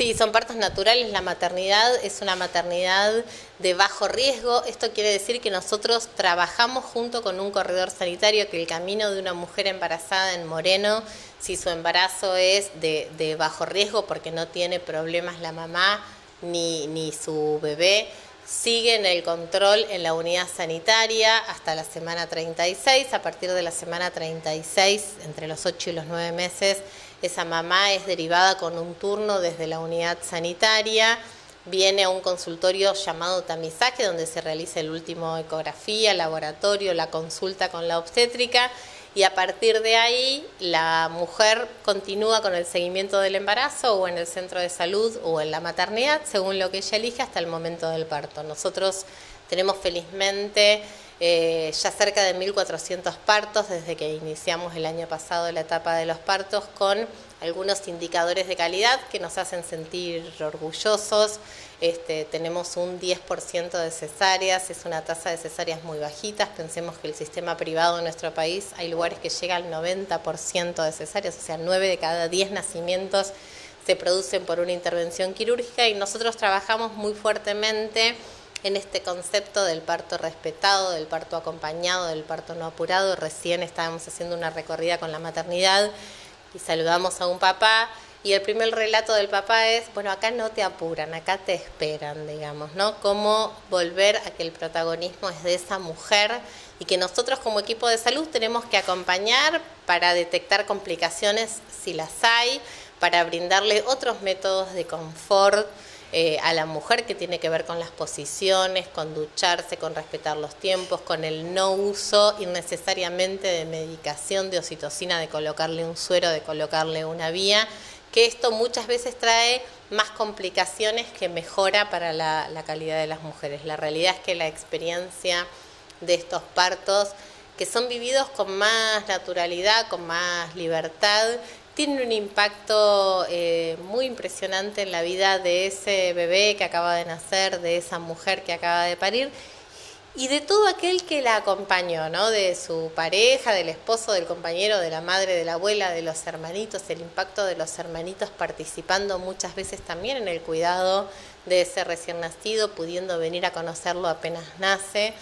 Sí, son partos naturales. La maternidad es una maternidad de bajo riesgo. Esto quiere decir que nosotros trabajamos junto con un corredor sanitario, que el camino de una mujer embarazada en Moreno, si su embarazo es de bajo riesgo porque no tiene problemas la mamá ni su bebé, sigue en el control en la unidad sanitaria hasta la semana 36. A partir de la semana 36, entre los 8 y los 9 meses, esa mamá es derivada con un turno desde la unidad sanitaria, viene a un consultorio llamado tamizaje, donde se realiza el último ecografía, laboratorio, la consulta con la obstétrica, y a partir de ahí la mujer continúa con el seguimiento del embarazo o en el centro de salud o en la maternidad, según lo que ella elige, hasta el momento del parto. Nosotros tenemos felizmente ya cerca de 1.400 partos desde que iniciamos el año pasado la etapa de los partos, con algunos indicadores de calidad que nos hacen sentir orgullosos. Tenemos un 10% de cesáreas, es una tasa de cesáreas muy bajitas. Pensemos que el sistema privado en nuestro país hay lugares que llega al 90% de cesáreas, o sea, 9 de cada 10 nacimientos se producen por una intervención quirúrgica, y nosotros trabajamos muy fuertemente en este concepto del parto respetado, del parto acompañado, del parto no apurado. Recién estábamos haciendo una recorrida con la maternidad y saludamos a un papá, y el primer relato del papá es, bueno, acá no te apuran, acá te esperan, digamos, ¿no? Cómo volver a que el protagonismo es de esa mujer y que nosotros como equipo de salud tenemos que acompañar para detectar complicaciones si las hay, para brindarle otros métodos de confort a la mujer, que tiene que ver con las posiciones, con ducharse, con respetar los tiempos, con el no uso innecesariamente de medicación, de oxitocina, de colocarle un suero, de colocarle una vía, que esto muchas veces trae más complicaciones que mejora para la calidad de las mujeres. La realidad es que la experiencia de estos partos, que son vividos con más naturalidad, con más libertad, tiene un impacto muy impresionante en la vida de ese bebé que acaba de nacer, de esa mujer que acaba de parir, y de todo aquel que la acompañó, ¿no? De su pareja, del esposo, del compañero, de la madre, de la abuela, de los hermanitos, el impacto de los hermanitos participando muchas veces también en el cuidado de ese recién nacido, pudiendo venir a conocerlo apenas nace.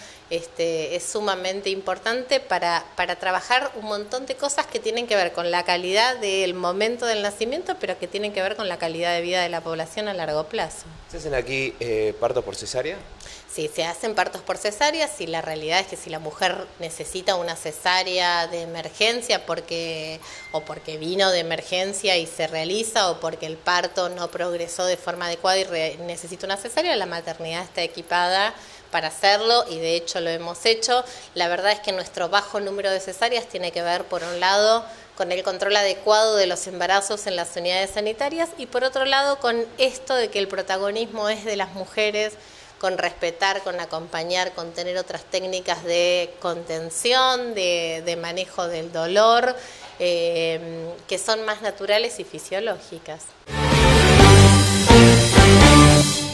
Es sumamente importante para trabajar un montón de cosas que tienen que ver con la calidad del momento del nacimiento, pero que tienen que ver con la calidad de vida de la población a largo plazo. ¿Se hacen aquí partos por cesárea? Sí, se hacen partos por cesárea, y la realidad es que si la mujer necesita una cesárea de emergencia porque vino de emergencia y se realiza, o porque el parto no progresó de forma adecuada y necesita una cesárea, la maternidad está equipada para hacerlo, y de hecho lo hemos hecho. La verdad es que nuestro bajo número de cesáreas tiene que ver, por un lado, con el control adecuado de los embarazos en las unidades sanitarias, y por otro lado con esto de que el protagonismo es de las mujeres, con respetar, con acompañar, con tener otras técnicas de contención, de manejo del dolor, que son más naturales y fisiológicas.